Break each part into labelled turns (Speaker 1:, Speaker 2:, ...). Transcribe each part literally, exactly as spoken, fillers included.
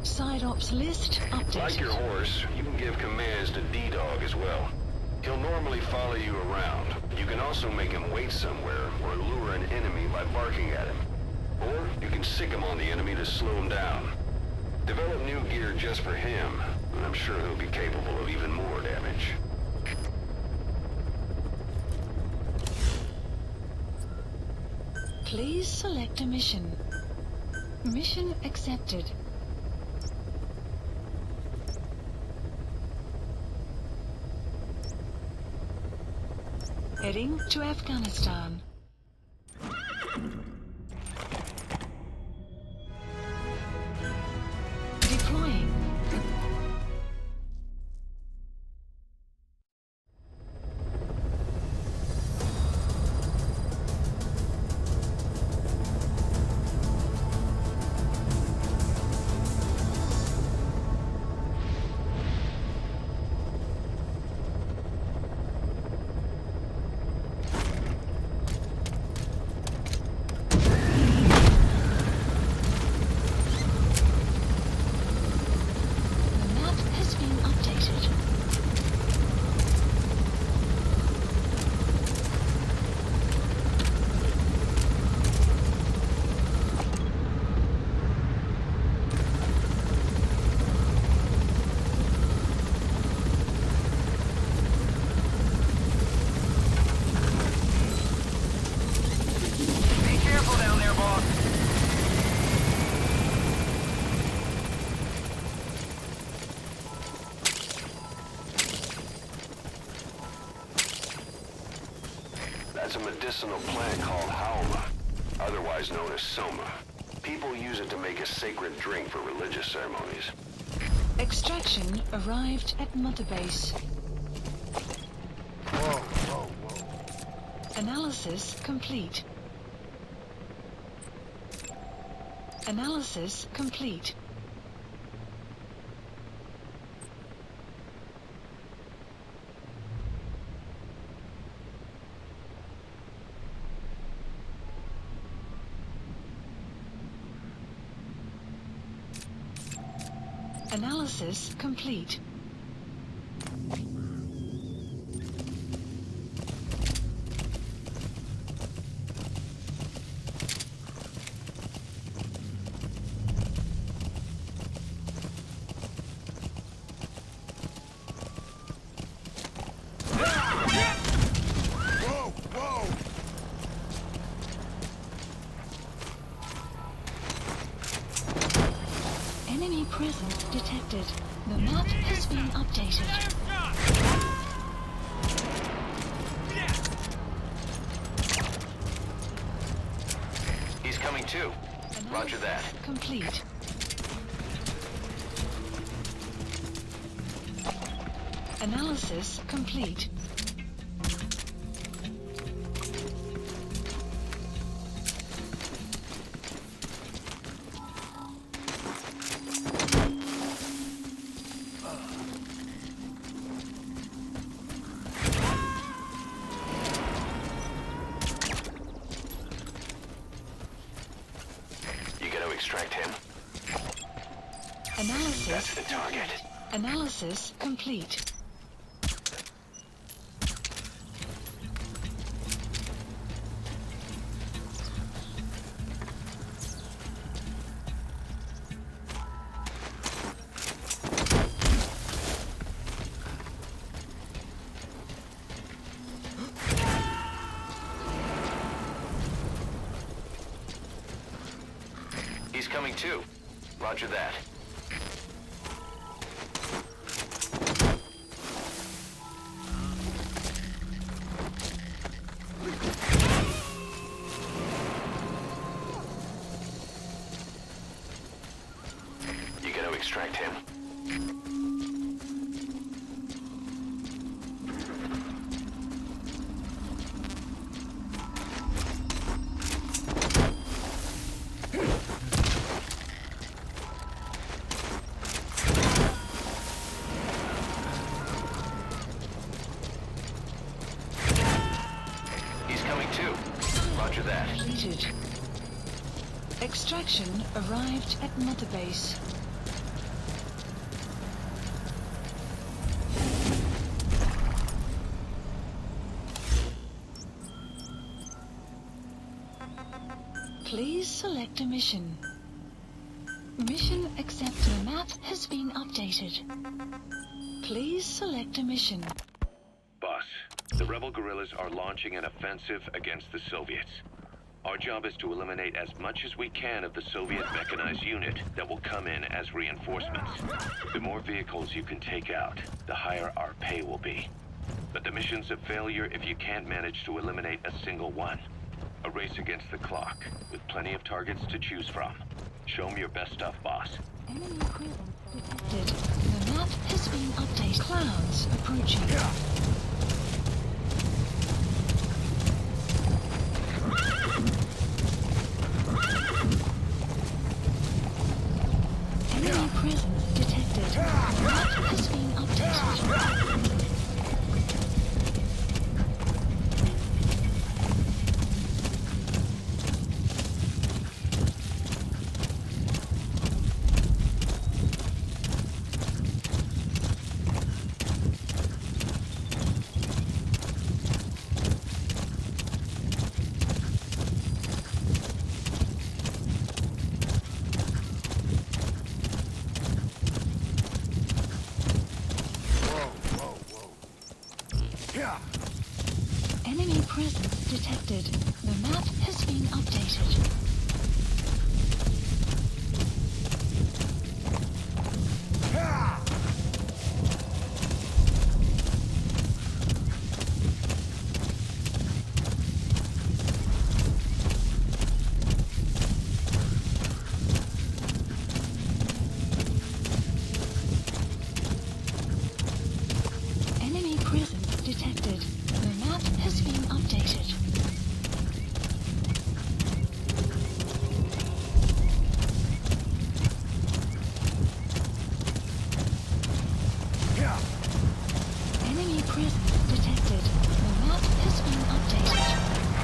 Speaker 1: Side ops list updated.
Speaker 2: Like your horse, you can give commands to D-Dog as well. He'll normally follow you around. You can also make him wait somewhere or lure an enemy by barking at him. Or you can sick him on the enemy to slow him down. Develop new gear just for him, and I'm sure he'll be capable of even more damage.
Speaker 1: Please select a mission. Mission accepted. Heading to Afghanistan. Deploying.
Speaker 2: That's a medicinal plant called Haoma, otherwise known as Soma. People use it to make a sacred drink for religious ceremonies.
Speaker 1: Extraction arrived at Mother Base.
Speaker 2: Whoa, whoa, whoa.
Speaker 1: Analysis complete. Analysis complete. Analysis complete.
Speaker 2: Whoa, whoa!
Speaker 1: Enemy presence detected. The map has been updated.
Speaker 2: He's coming too. Roger that.
Speaker 1: Complete. Analysis complete.
Speaker 2: Extract him.
Speaker 1: Analysis.
Speaker 2: That's the target.
Speaker 1: Analysis complete.
Speaker 2: He's coming too. Roger that. You gotta extract him. Roger that.
Speaker 1: Completed. Extraction arrived at Mother Base. Please select a mission. Mission accepted. The map has been updated. Please select a mission.
Speaker 3: Boss, the rebel guerrillas are launching an offensive against the Soviets. Our job is to eliminate as much as we can of the Soviet mechanized unit that will come in as reinforcements. The more vehicles you can take out, the higher our pay will be. But the mission's a failure if you can't manage to eliminate a single one. A race against the clock, with plenty of targets to choose from. Show 'em your best stuff, boss.
Speaker 1: Enemy presence detected. The map has been updated. Clouds approaching. Enemy presence detected. The map has been updated. Enemy presence detected. The map has been updated. Enemy presence detected. The map has been updated. Enemy presence detected. The map has been updated.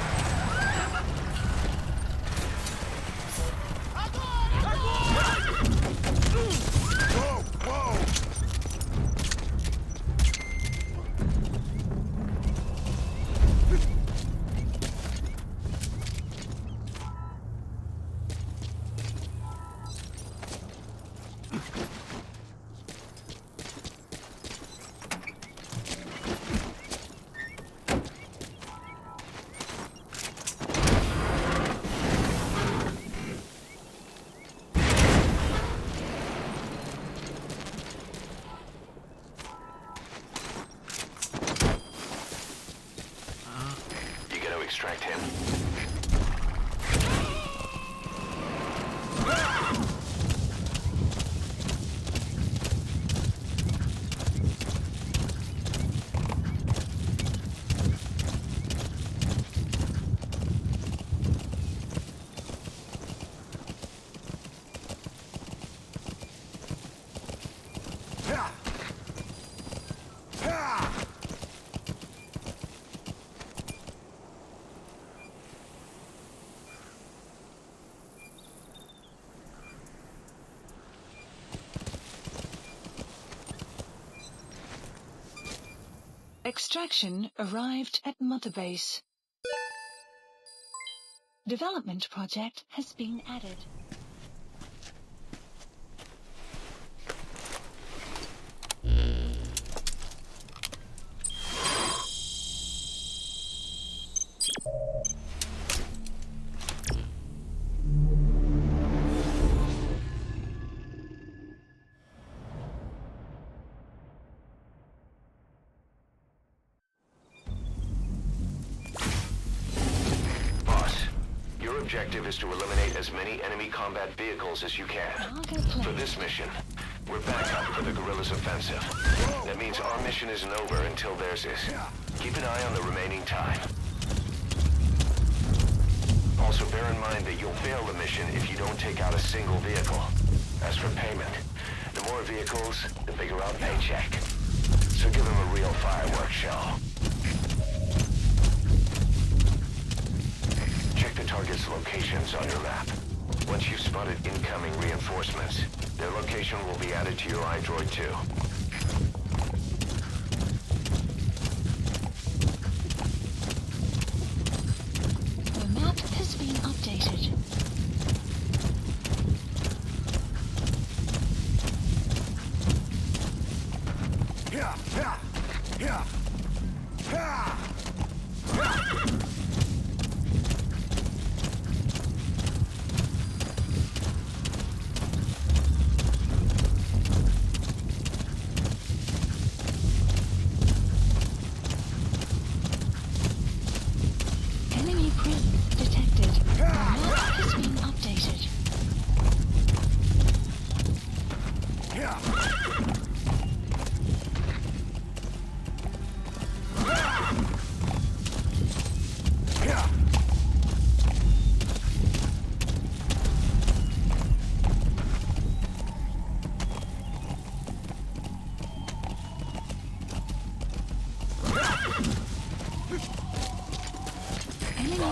Speaker 2: Extract him.
Speaker 1: Extraction arrived at Mother Base. Development project has been added.
Speaker 2: Objective is to eliminate as many enemy combat vehicles as you can. For this mission, we're backup for the guerrillas' offensive. That means our mission isn't over until theirs is. Keep an eye on the remaining time. Also bear in mind that you'll fail the mission if you don't take out a single vehicle. As for payment, the more vehicles, the bigger our paycheck. So give them a real fireworks show. Check the target's locations on your map. Once you've spotted incoming reinforcements, their location will be added to your iDroid too.
Speaker 1: The map has been updated.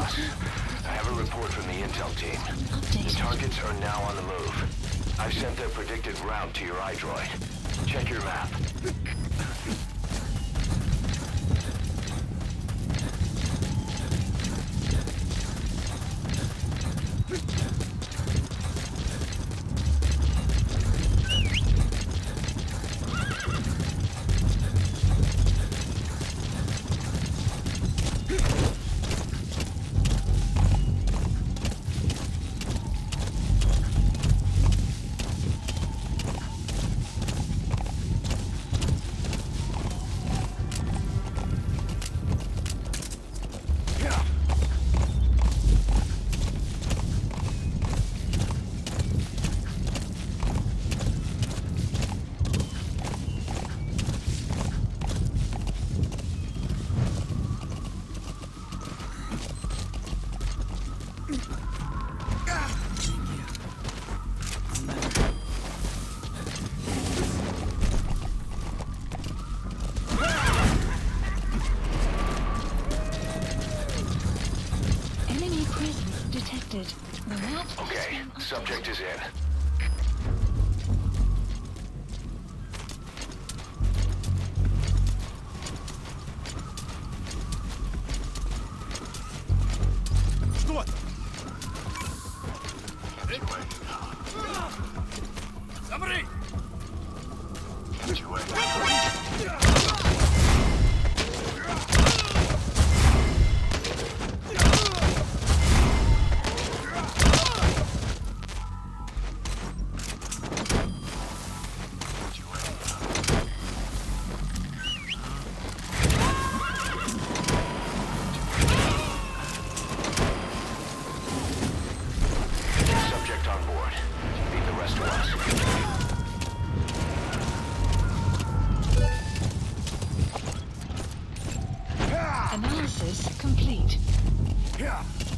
Speaker 2: Boss, I have a report from the intel team. The targets are now on the move. I've sent their predicted route to your iDroid. Check your map. Okay, subject is in.
Speaker 4: Что это? Замри!
Speaker 1: Analysis complete.
Speaker 4: Yeah.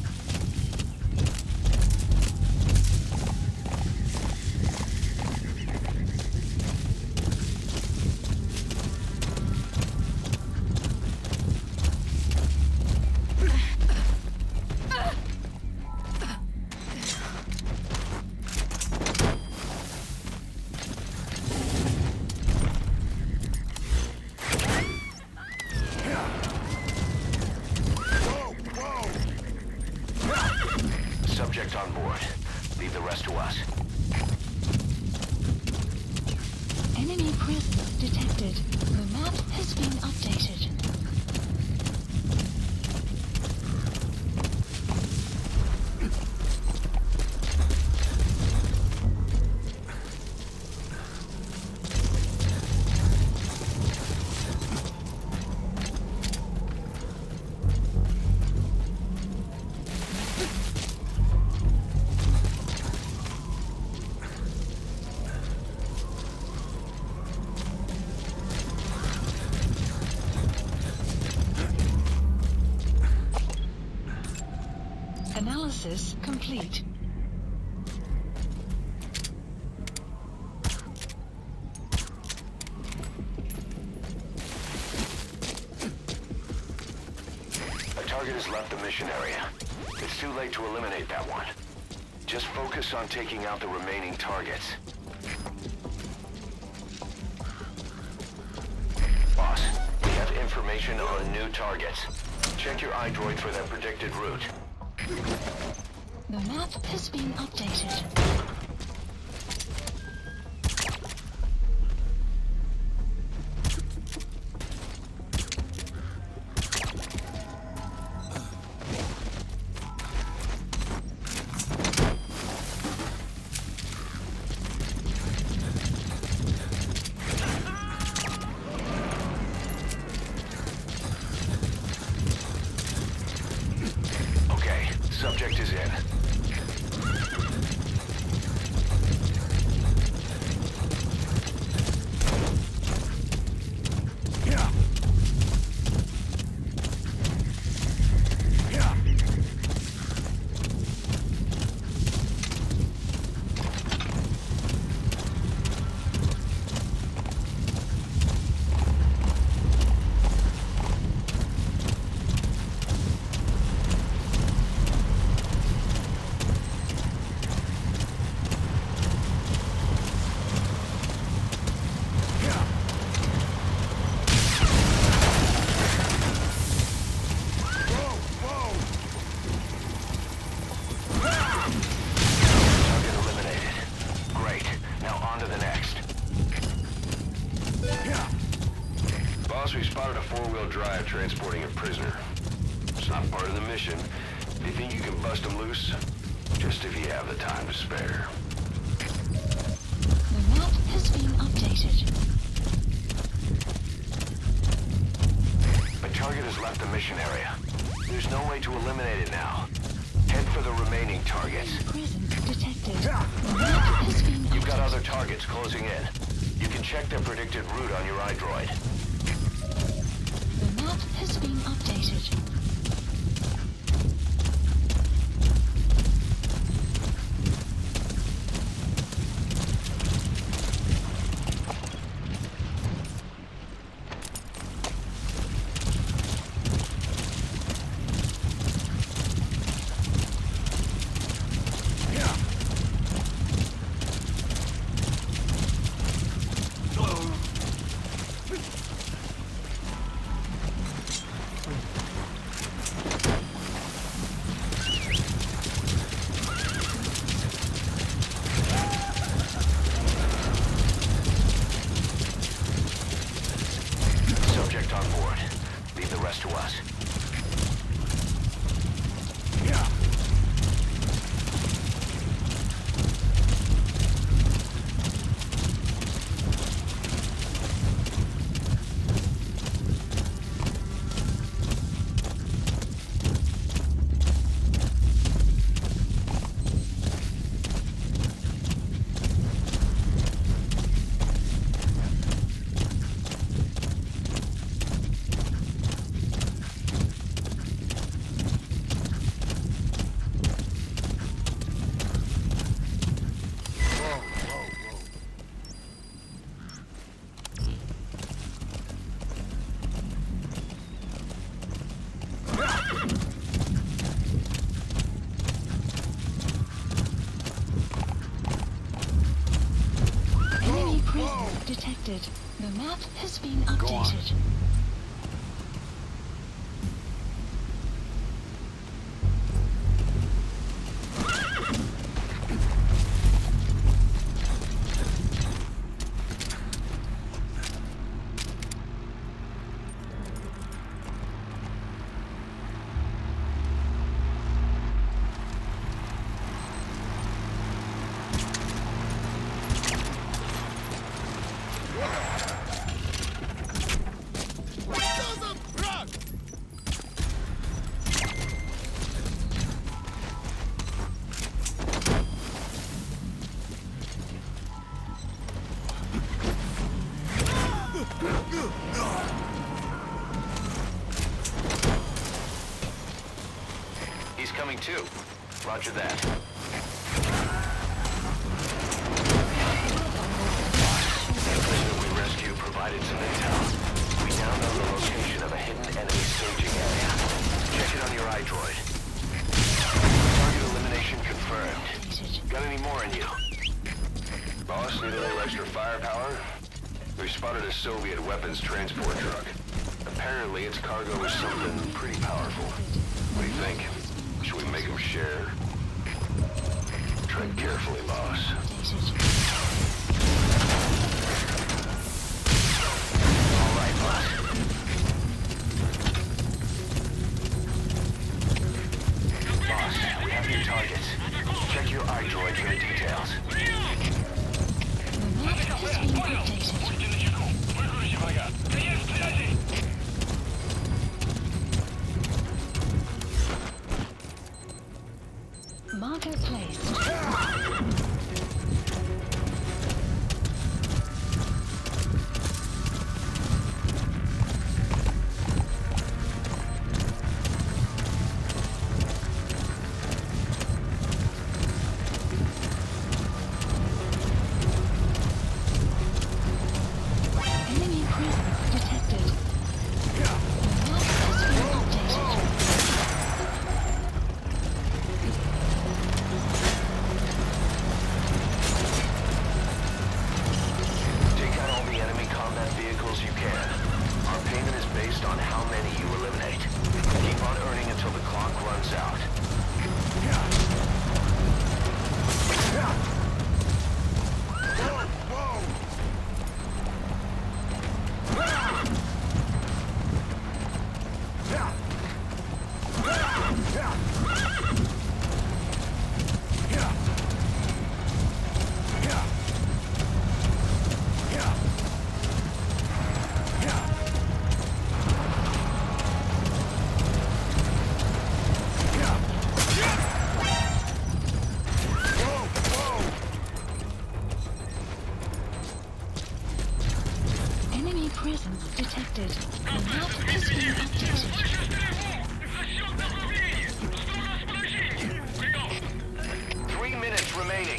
Speaker 2: Subject on board. Leave the rest to us.
Speaker 1: Enemy presence detected. The map has been updated. Analysis complete.
Speaker 2: A target has left the mission area. It's too late to eliminate that one. Just focus on taking out the remaining targets. Boss, we have information on new targets. Check your iDroid for their predicted route.
Speaker 1: The map has been updated.
Speaker 2: Okay, subject is in. four-wheel drive transporting a prisoner. It's not part of the mission. If you think you can bust them loose, just if you have the time to spare.
Speaker 1: The map has been updated.
Speaker 2: A target has left the mission area. There's no way to eliminate it now. Head for the remaining targets.
Speaker 1: Presence detected. The map has been updated.
Speaker 2: You've got other targets closing in. You can check their predicted route on your iDroid.
Speaker 1: The map has been updated.
Speaker 2: Subject on board. Leave the rest to us.
Speaker 1: Enemy prisoner detected. The map has been updated.
Speaker 2: He's coming too. Roger that. The prisoner we rescued provided some intel. We now know the location of a hidden enemy staging area. Check it on your iDroid. Target elimination confirmed. Got any more in you? Boss, need a little extra firepower? We spotted a Soviet weapons transport truck. Apparently its cargo is something pretty powerful. What do you think? Should we make them share? Tread carefully, boss. All right, boss. Boss, we have new targets. Check your iDroid for the details.
Speaker 1: The map has been updated. Marker placed. presence detected. The map has been updated.
Speaker 2: Three minutes remaining.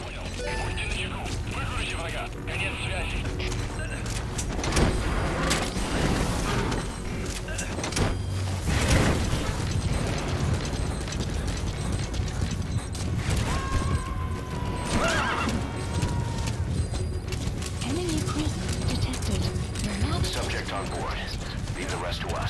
Speaker 1: Enemy presence detected. The map
Speaker 2: Subject on board. Leave the rest to us.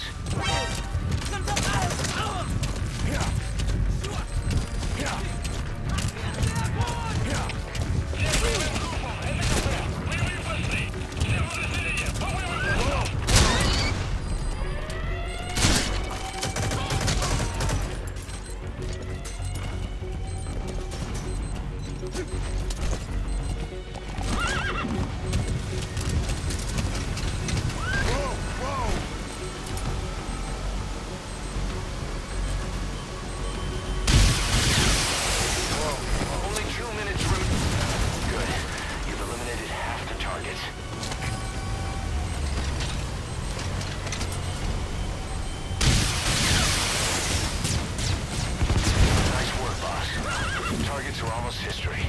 Speaker 2: Only two minutes remaining. Good. You've eliminated half the targets. Nice work, boss. Targets are almost history.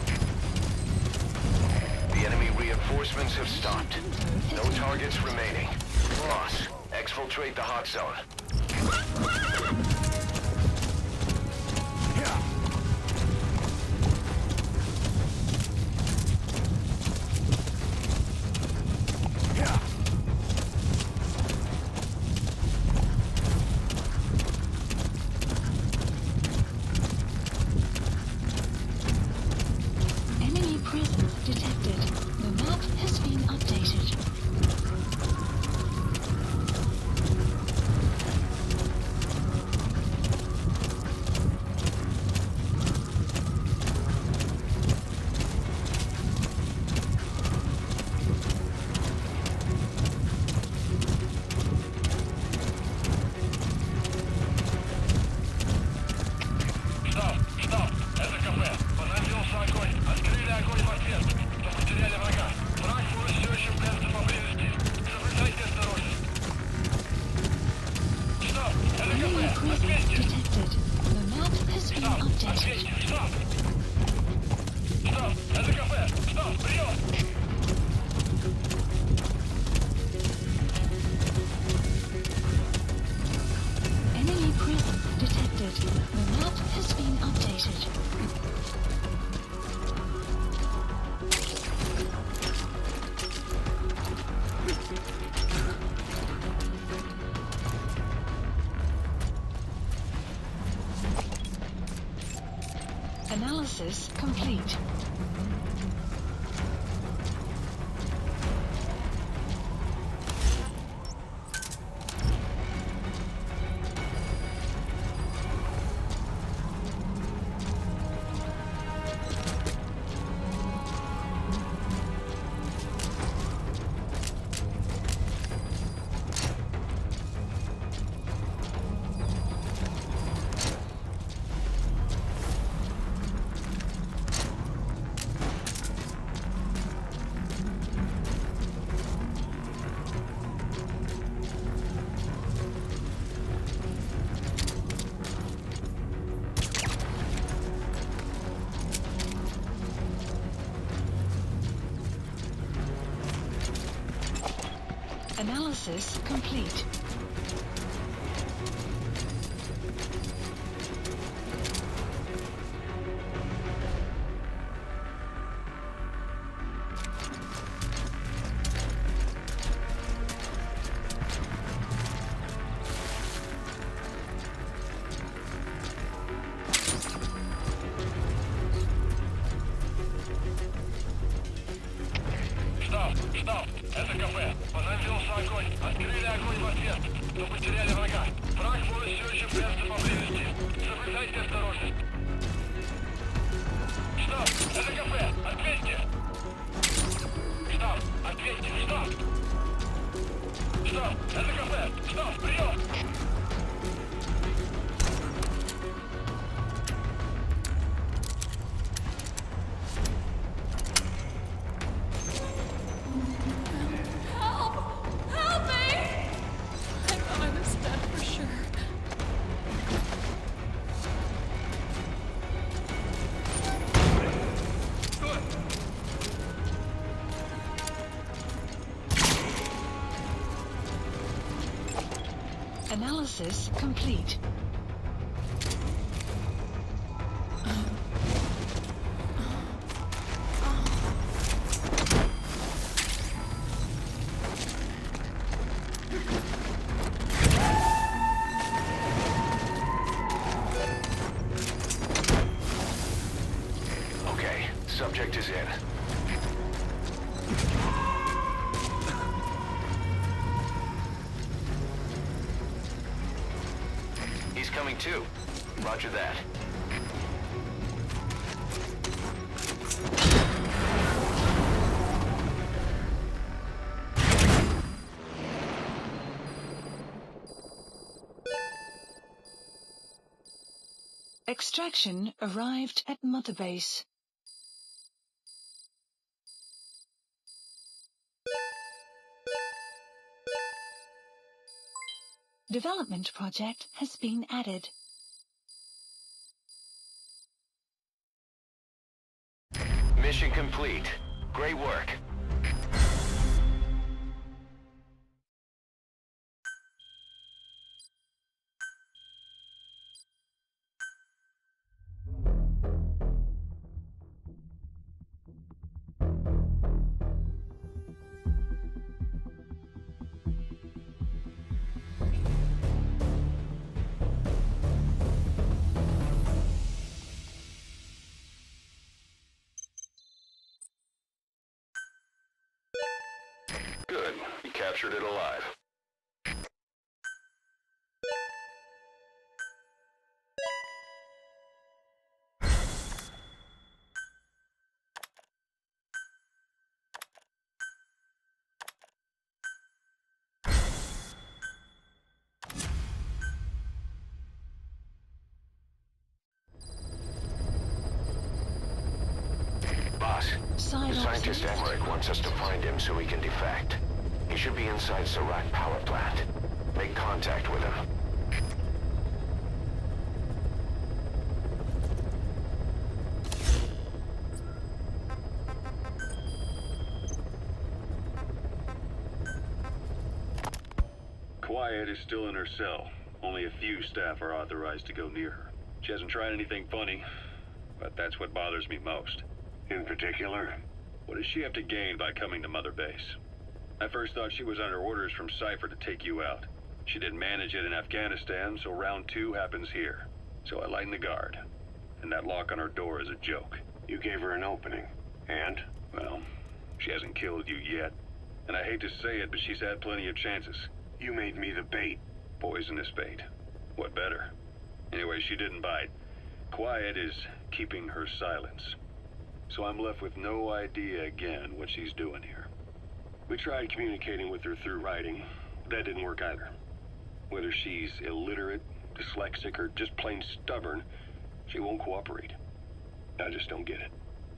Speaker 2: The enemy reinforcements have stopped. No targets remaining. Boss, exfiltrate the hot zone.
Speaker 1: enemy presence detected. The map has been updated. Enemy presence detected. The map has been updated. Enemy presence detected. The map has been updated. Analysis complete. Analysis complete.
Speaker 4: Штаб, штаб, это кафе. Понадеялся огонь. Открыли огонь в ответ. Но потеряли врага. Враг может все еще прятаться поблизости. Соблюдайте осторожность. Штаб, это кафе. Ответьте. Штаб, ответьте. Штаб. Штаб, это кафе. Штаб, прием.
Speaker 5: Help! Help!
Speaker 1: Analysis complete.
Speaker 2: Okay, subject is in. He's coming too. Roger that.
Speaker 1: Extraction arrived at Mother Base. Development project has been added.
Speaker 2: Mission complete. Great work. Good. You captured it alive. Boss,
Speaker 1: Side
Speaker 2: the scientist
Speaker 1: observed.
Speaker 2: Emmerich wants us to find him so he can defect. He should be inside Serac power plant. Make contact with him.
Speaker 5: Quiet is still in her cell. Only a few staff are authorized to go near her. She hasn't tried anything funny, but that's what bothers me most.
Speaker 3: In particular?
Speaker 5: What does she have to gain by coming to Mother Base? I first thought she was under orders from Cypher to take you out. She didn't manage it in Afghanistan, so round two happens here. So I lighten the guard. And that lock on her door is a joke.
Speaker 3: You gave her an opening. And?
Speaker 5: Well, she hasn't killed you yet. And I hate to say it, but she's had plenty of chances.
Speaker 3: You made me the bait.
Speaker 5: Poisonous bait. What better? Anyway, she didn't bite. Quiet is keeping her silence. So I'm left with no idea again what she's doing here.
Speaker 3: We tried communicating with her through writing. That didn't work either. Whether she's illiterate, dyslexic, or just plain stubborn, she won't cooperate. I just don't get it.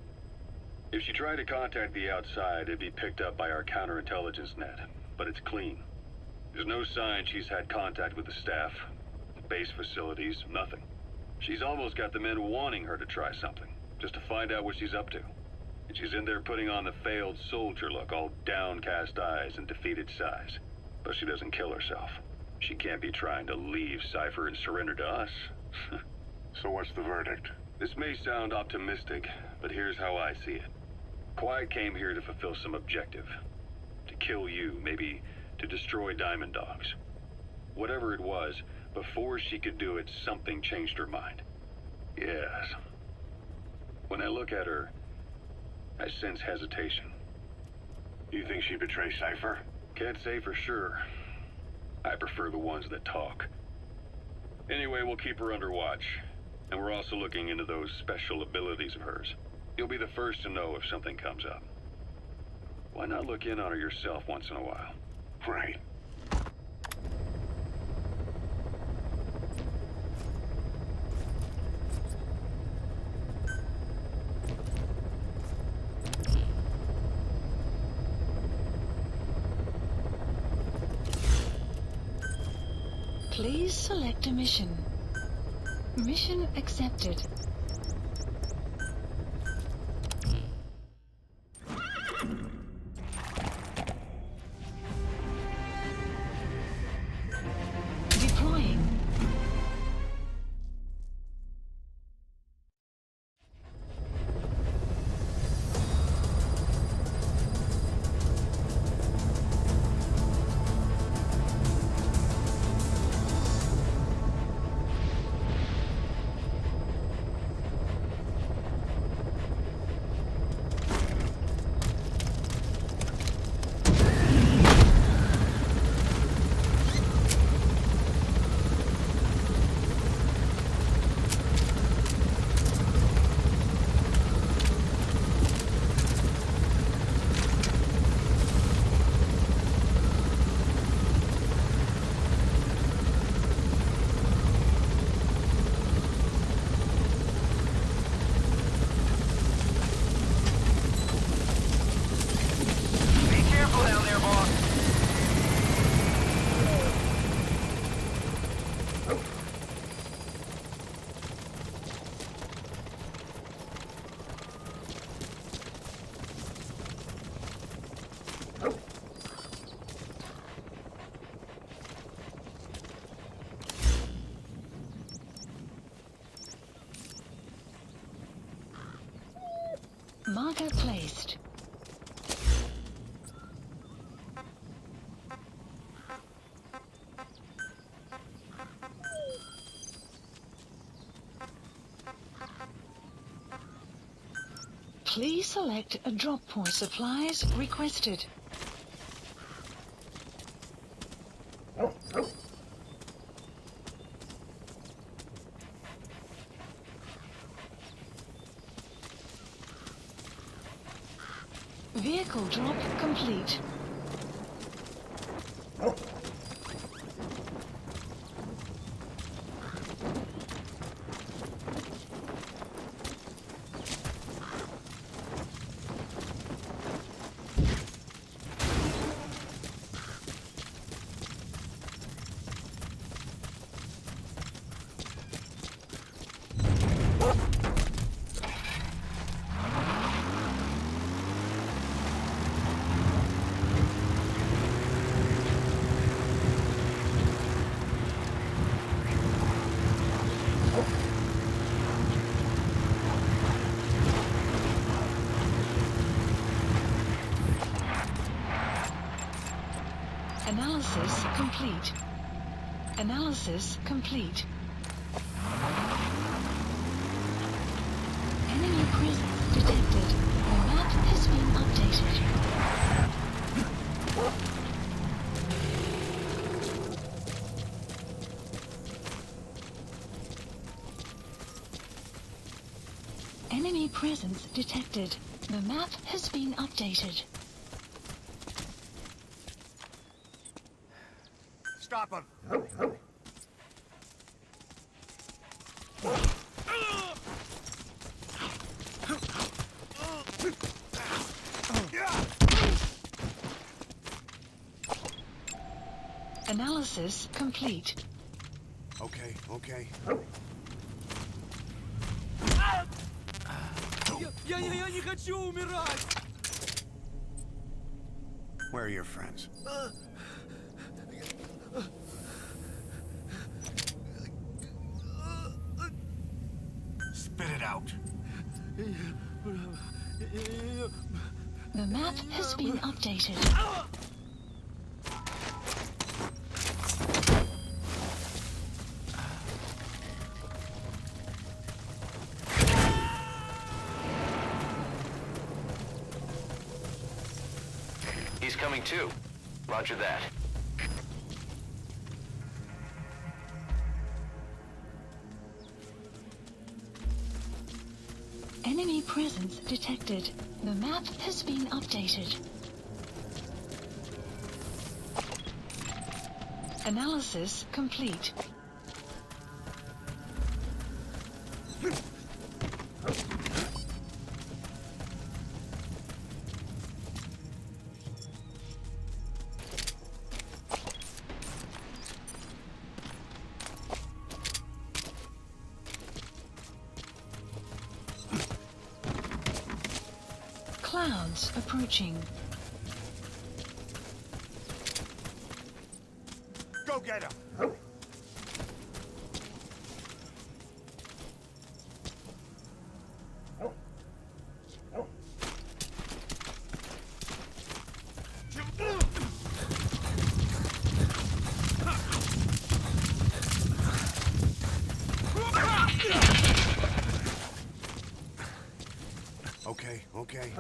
Speaker 5: If she tried to contact the outside, it'd be picked up by our counterintelligence net. But it's clean. There's no sign she's had contact with the staff, the base facilities, nothing. She's almost got the men wanting her to try something, just to find out what she's up to. And she's in there putting on the failed soldier look, all downcast eyes and defeated sighs. But she doesn't kill herself. She can't be trying to leave Cypher and surrender to us.
Speaker 3: So what's the verdict?
Speaker 5: This may sound optimistic, but here's how I see it. Quiet came here to fulfill some objective. To kill you, maybe to destroy Diamond Dogs. Whatever it was, before she could do it, something changed her mind. Yes. When I look at her, I sense hesitation.
Speaker 3: You think she'd betray Cypher?
Speaker 5: Can't say for sure. I prefer the ones that talk. Anyway, we'll keep her under watch. And we're also looking into those special abilities of hers. You'll be the first to know if something comes up. Why not look in on her yourself once in a while?
Speaker 3: Right.
Speaker 1: Please select a mission. Mission accepted. Please select a drop point. Supplies requested. Vehicle drop complete. Analysis complete. Analysis complete. Enemy presence detected. The map has been updated. Enemy presence detected. The map has been updated.
Speaker 6: Stop him!
Speaker 1: Analysis complete.
Speaker 6: Okay, okay.
Speaker 7: Я, я, я не хочу умирать!
Speaker 6: Where are your friends? Spit it out.
Speaker 1: The map has been updated.
Speaker 2: He's coming too. Roger that.
Speaker 1: Enemy presence detected. The map has been updated. Analysis complete. Clouds approaching.
Speaker 6: Go get him! Okay, okay.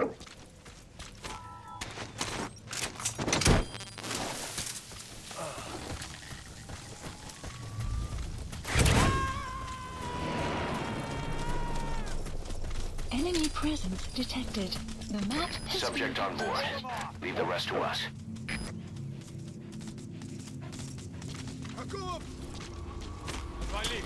Speaker 1: Enemy presence detected. The map has
Speaker 2: Subject
Speaker 1: been
Speaker 2: on board. Leave the rest to us.
Speaker 7: Вали!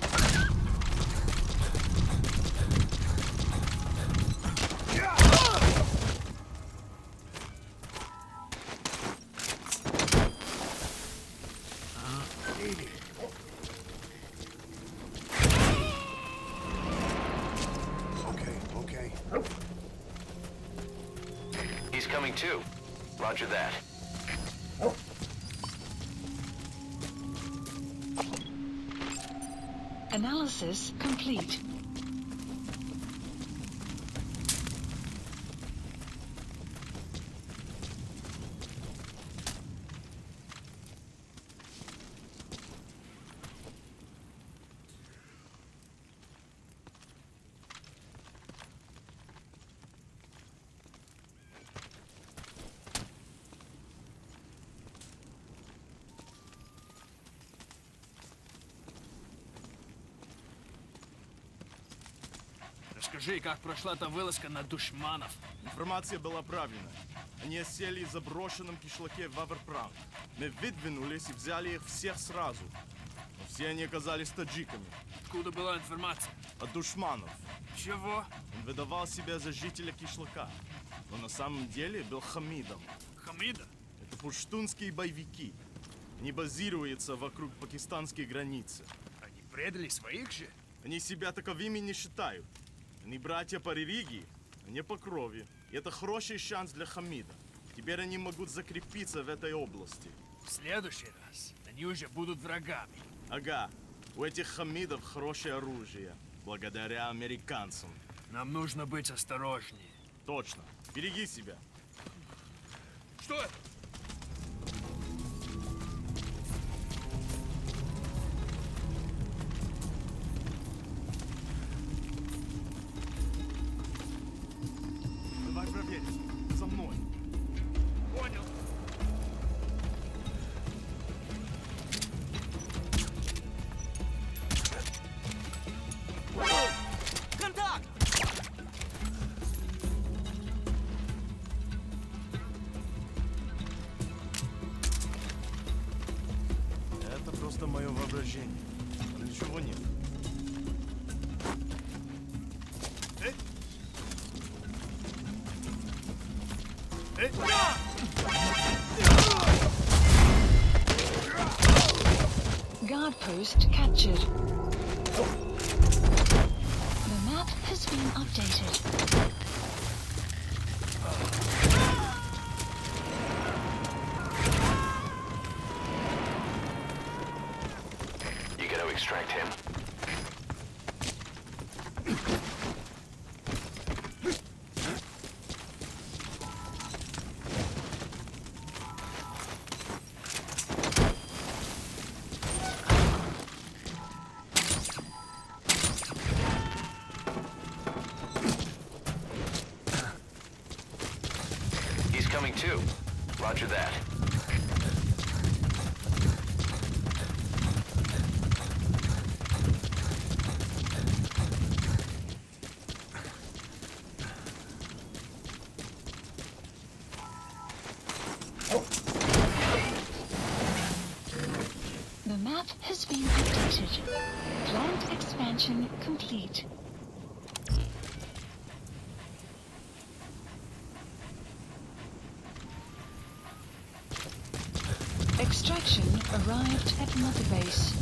Speaker 6: Okay, okay.
Speaker 2: He's coming too. Roger that.
Speaker 1: Analysis complete.
Speaker 7: Скажи, как прошла та вылазка на душманов?
Speaker 8: Информация была правильная. Они осели в заброшенном кишлаке Ваверпранг. Мы выдвинулись и взяли их всех сразу. Но все они оказались таджиками.
Speaker 7: Откуда была информация?
Speaker 8: От душманов.
Speaker 7: Чего?
Speaker 8: Он выдавал себя за жителя кишлака. Но на самом деле был Хамидом.
Speaker 7: Хамида?
Speaker 8: Это пуштунские боевики. Они базируются вокруг пакистанской границы.
Speaker 7: Они предали своих же?
Speaker 8: Они себя таковыми не считают. Они братья по религии, а не по крови. И это хороший шанс для Хамида. Теперь они могут закрепиться в этой области.
Speaker 7: В следующий раз они уже будут врагами.
Speaker 8: Ага, у этих Хамидов хорошее оружие. Благодаря американцам.
Speaker 7: Нам нужно быть осторожнее.
Speaker 8: Точно. Береги себя.
Speaker 7: Что это?
Speaker 8: Давай проверим. За мной.
Speaker 7: Понял. Контакт!
Speaker 8: Это просто мое воображение. Ничего нет. Эй! Эй!
Speaker 1: Guard post captured. The map has been updated.
Speaker 2: You gotta extract him. He's coming too. Roger that.
Speaker 1: The map has been updated. Plant expansion complete. Extraction arrived at Mother Base.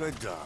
Speaker 6: Good dog.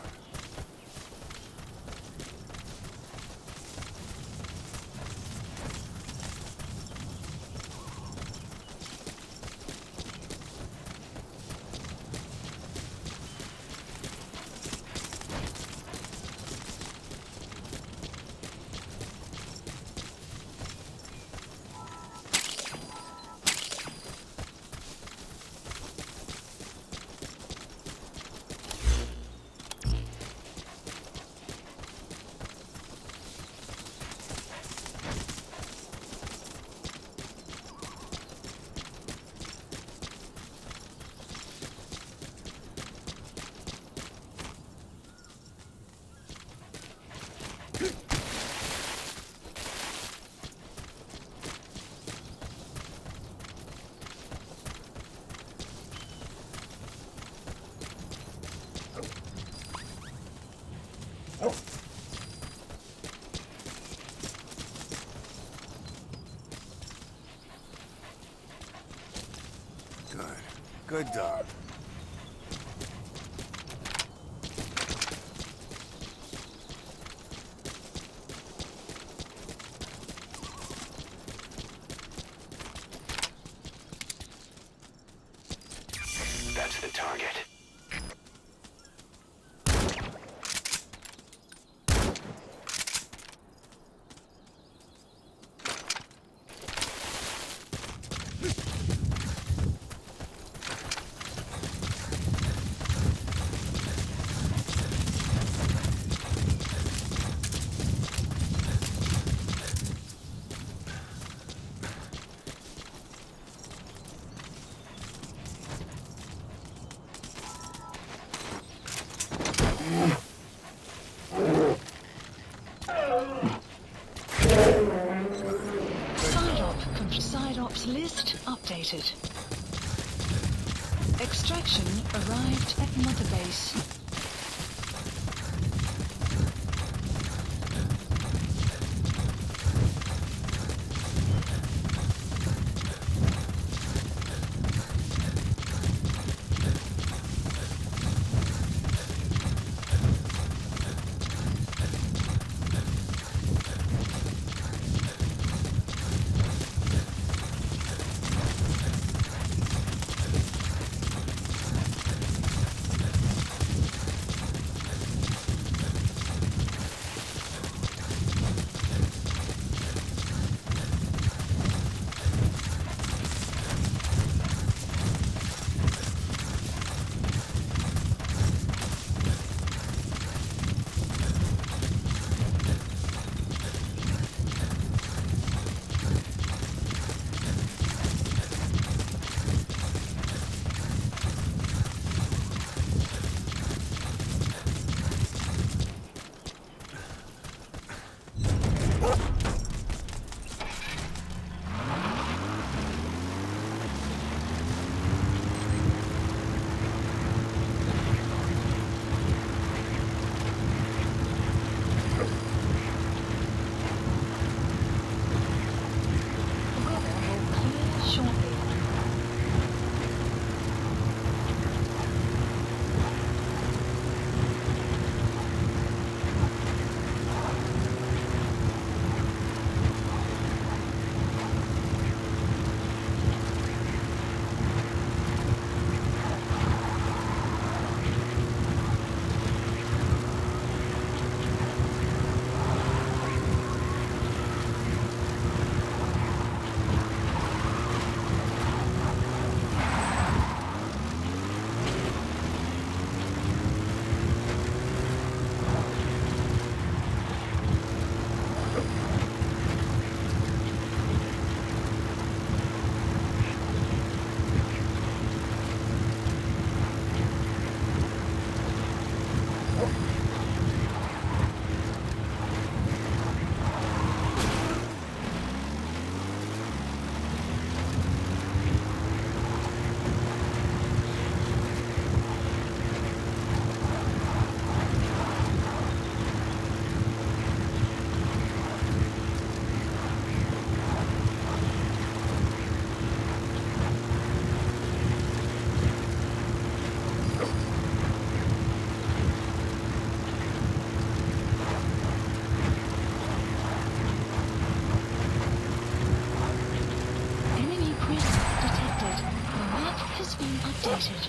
Speaker 6: Good. Good dog.
Speaker 2: That's the target.
Speaker 1: Side ops list updated. Extraction arrived at Mother Base. updated.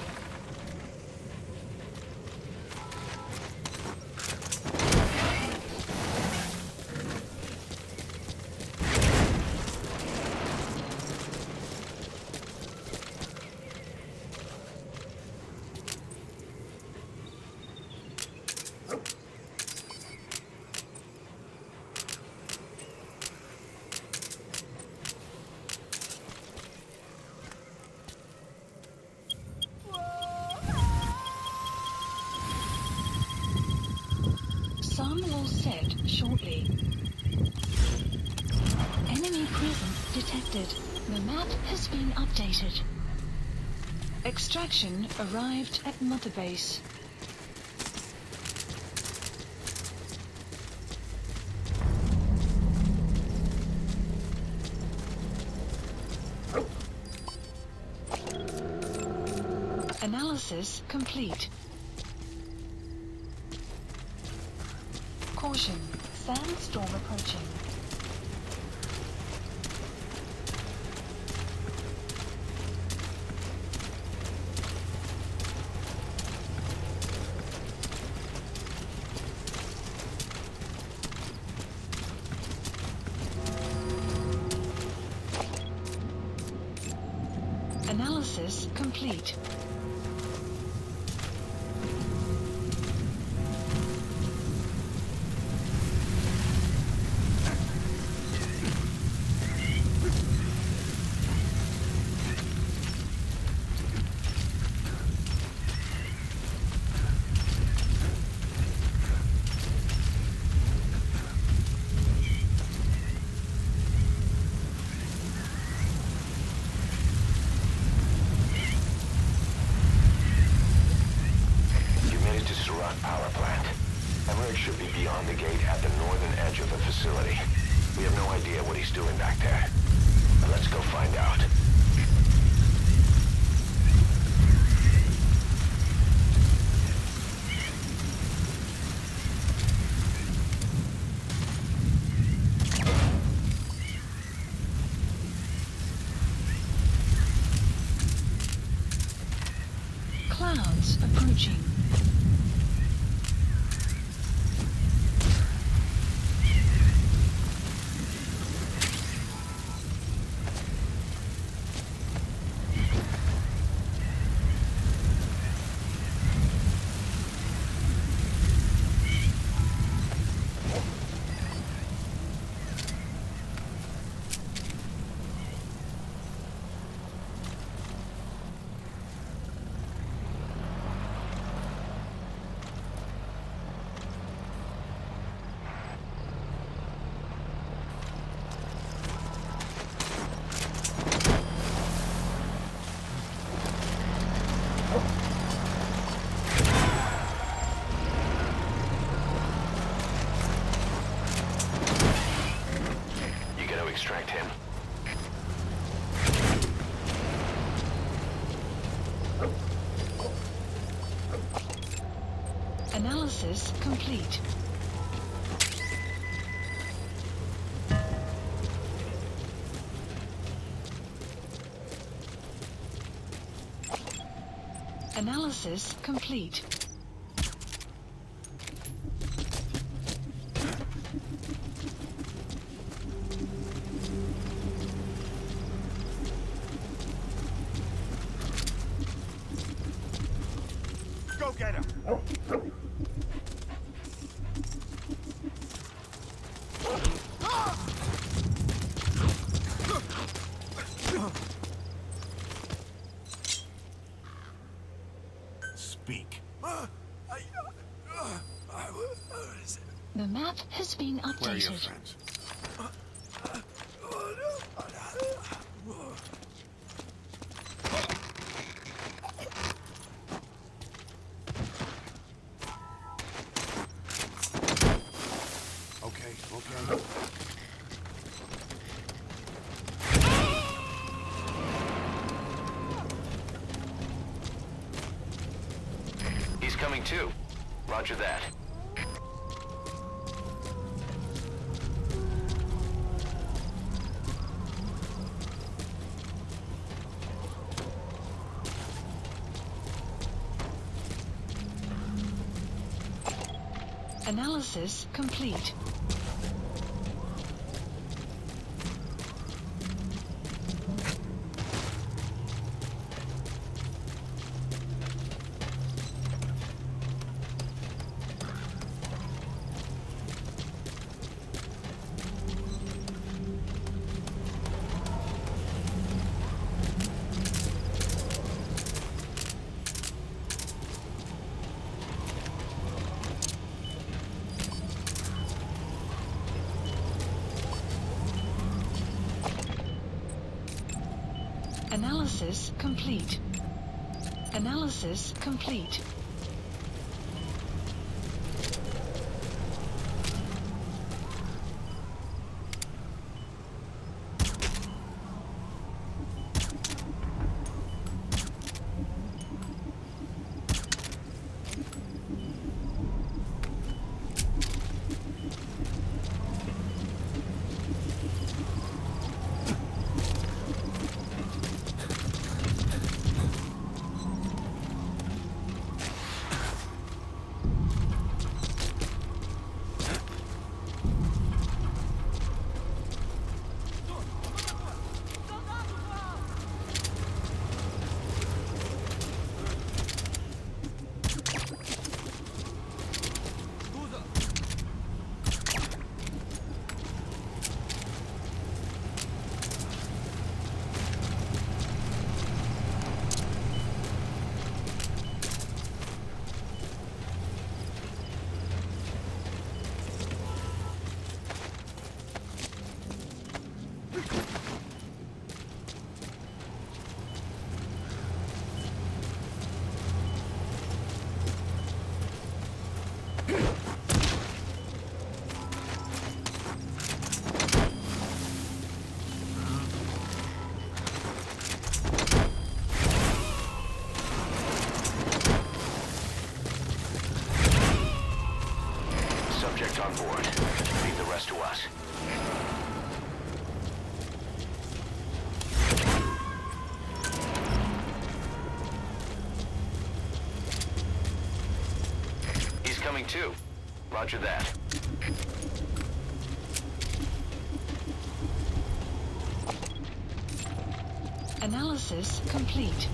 Speaker 1: Sun will set shortly. Enemy presence detected. The map has been updated. Extraction arrived at Mother Base. Analysis complete. Caution, sandstorm approaching. Analysis complete.
Speaker 2: Power plant. Emmerich should be beyond the gate at the northern edge of the facility. We have no idea what he's doing back there. But let's go find out.
Speaker 1: Clouds approaching.
Speaker 2: Extract him.
Speaker 1: Analysis complete. Analysis complete.
Speaker 6: Go get him!
Speaker 8: Speak.
Speaker 1: The map has been updated.
Speaker 6: Where are your friends? Okay, okay.
Speaker 2: He's coming too. Roger that.
Speaker 1: Analysis complete. Analysis complete. Analysis complete.
Speaker 2: On board. Leave the rest to us. He's coming too. Roger that.
Speaker 1: Analysis complete.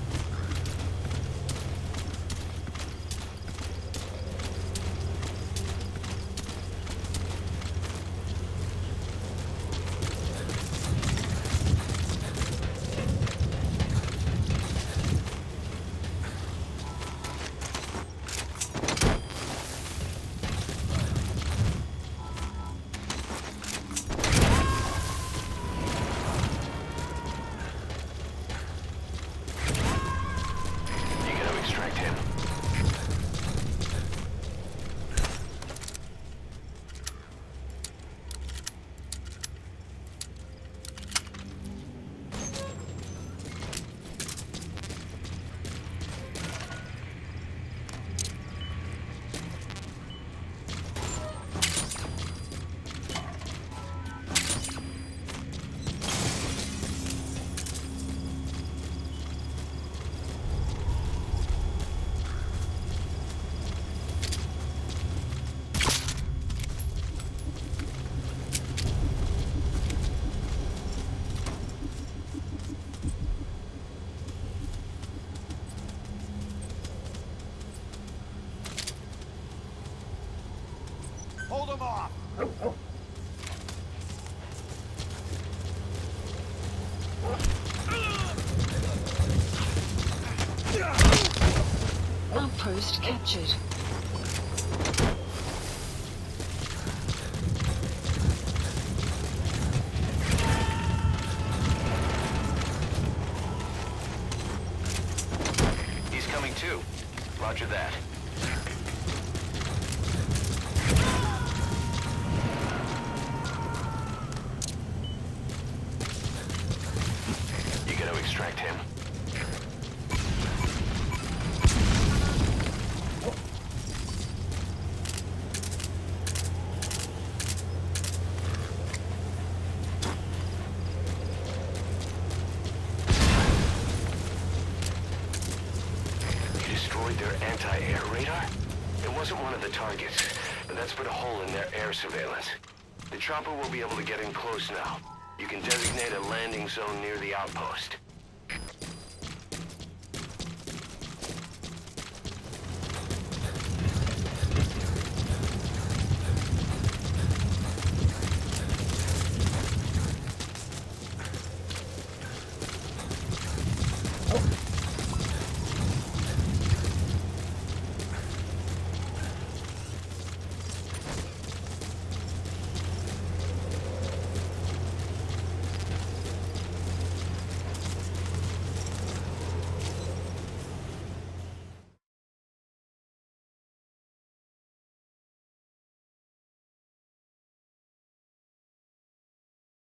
Speaker 6: Hold them off!
Speaker 1: Outpost captured.
Speaker 2: He's coming too. Roger that. You gotta extract him. Their anti-air radar? It wasn't one of the targets, but and that's put a hole in their air surveillance. The chopper will be able to get in close now. You can designate a landing zone near the outpost.